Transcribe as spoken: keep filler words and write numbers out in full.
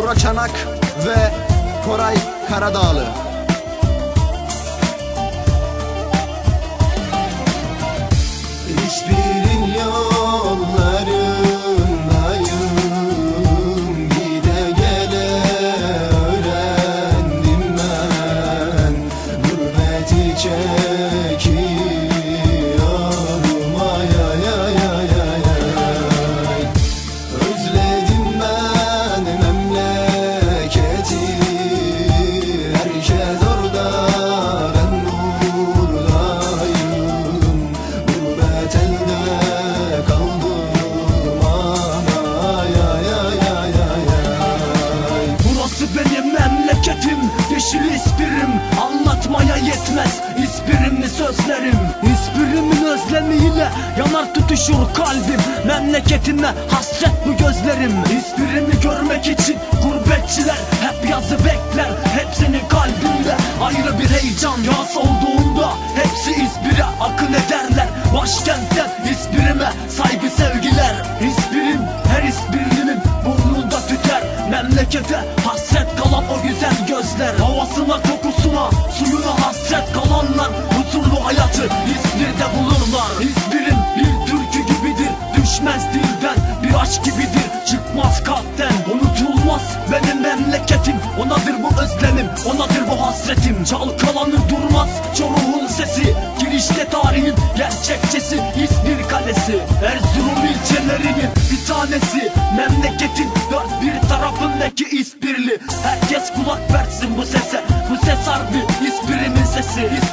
Bora Çanak ve Koray Karadağlı. Hiçbirin yollarındayım, gide gele öğrendim ben. Gurbeti çekiyorum, ay ay ay ay ay ay. Özledim ben memleketi, herkes orada, ben buradayım. Gurbet elde kaldım, ay ay ay ay ay ay. Burası benim memleketim, yeşil ispirim anlatmaya yetmez ispirimli sözlerim. İspirimin özlemiyle yanar tutuşur kalbim, memleketime hasret bu gözlerim. İspirimi görmek için gurbetçiler hep yazı bekler, hepsinin kalbinde ayrı bir heyecan. Yaz olduğunda hepsi İspir'e akın ederler, başkentten İspir'ime saygı sevgiler. İspir'im her İspirli'nin burnunda tüter, memlekete hasret kalan o güzel gözler. Havasına, kokusuna, suyuna hasret kalanlar huzurlu hayatı İspir'de bulurlar. İspir'im bir türkü gibidir, düşmez dilden, bir aşk gibidir, çıkmaz kalpten. Unutulmaz benim memleketim, onadır bu özlemim, onadır bu hasretim. Çalkalanır durmaz Çoruh'un sesi, girişte tarihin gerçekçesi İspir Kalesi. Erzurum ilçelerinin bir tanesi, memleketin dört bir tarafındaki İspirli. Herkes kulak versin bu sese, bu ses harbi İspir'imin sesi.